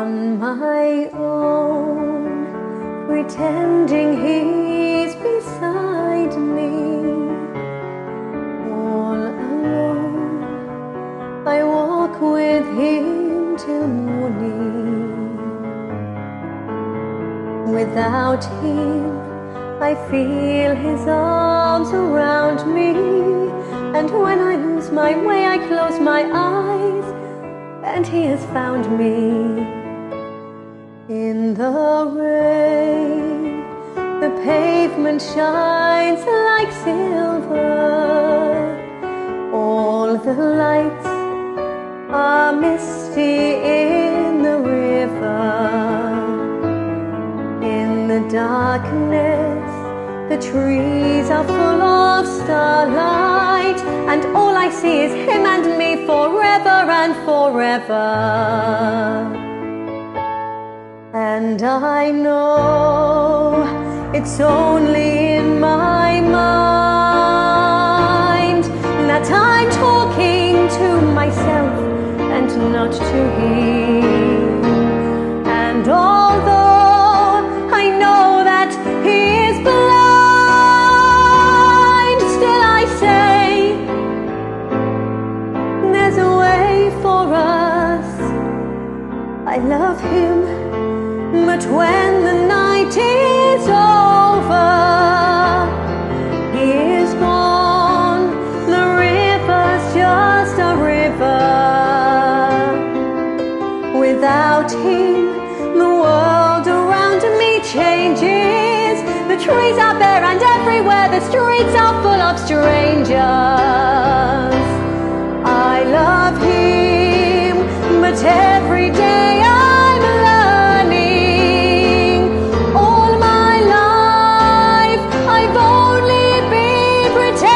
on my own, pretending he's beside me. All alone, I walk with him till morning. Without him, I feel his arms around me, and when I lose my way, I close my eyes, and he has found me. In the rain, the pavement shines like silver. All the lights are misty in the river. In the darkness, the trees are full of starlight, and all I see is him and me forever and forever. And I know it's only in my mind that I'm talking to myself and not to him. And although I know that he is blind, still I say there's a way for us. I love him, but when the night is over, he is gone. The river's just a river. Without him, the world around me changes. The trees are bare and everywhere the streets are full of strangers. I love him, but every day I'm learning. All my life I've only been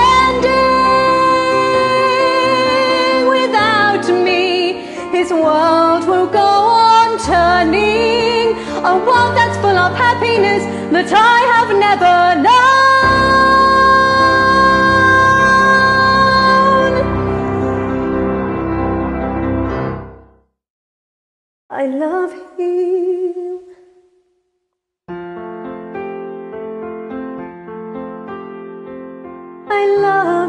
pretending. Without me, his world will go on turning, a world that's full of happiness that I have never known. I love him. I love